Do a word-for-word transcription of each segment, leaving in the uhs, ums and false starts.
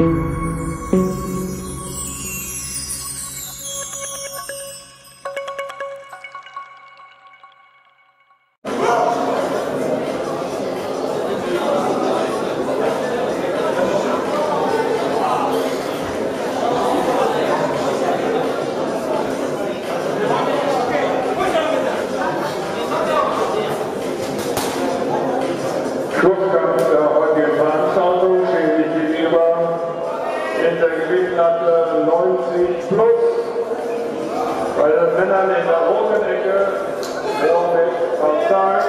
Schlussgang der heutigen Veranstaltung steht sich gegenüber in der Gewichtklasse neunzig plus. Bei den Männern in der roten Ecke Mohamed Fansal,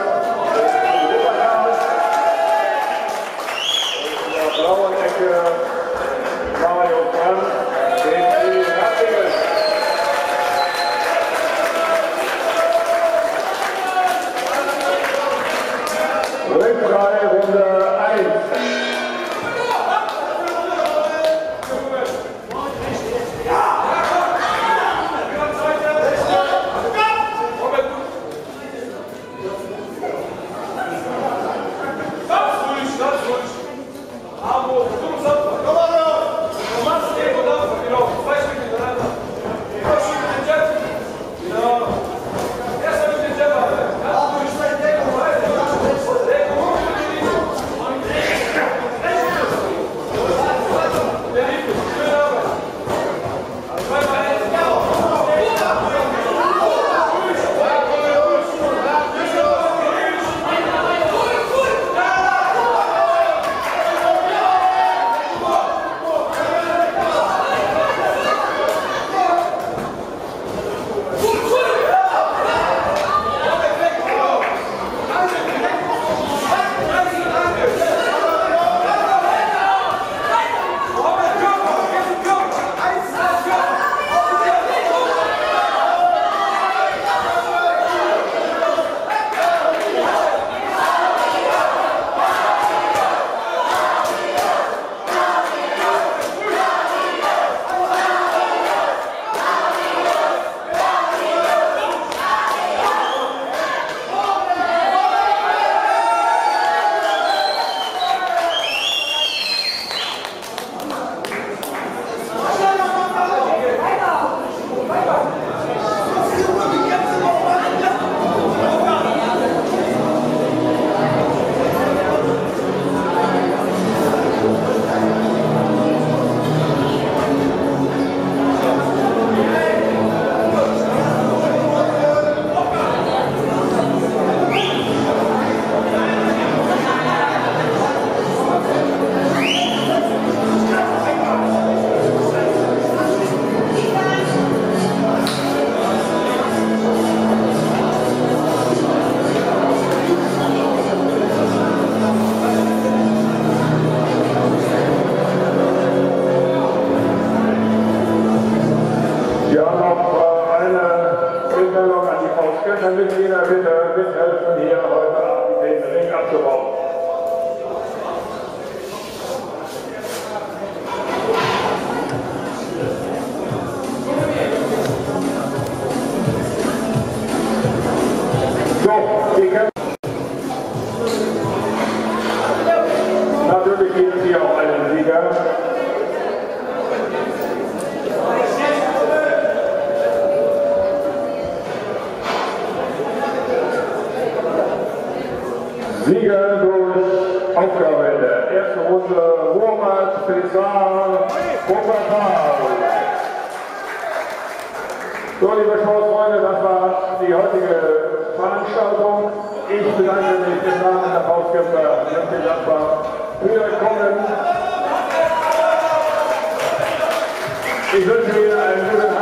in der blauen Ecke Mario Brandt, den Rappingen. Ringfrei Runde eins. Mitglieder, bitte mithelfen, hier heute Abend den Ring abzubauen. So, die Kämpfer. Natürlich gibt es hier auch einen Sieger. Sieger durch Aufgabe in der ersten Runde, Muhammad Faisal Bogota. So, liebe Sportfreunde, das war die heutige Veranstaltung. Ich bedanke mich im Namen der Faustkämpfer für Ihr Kommen. Ich wünsche Ihnen einen guten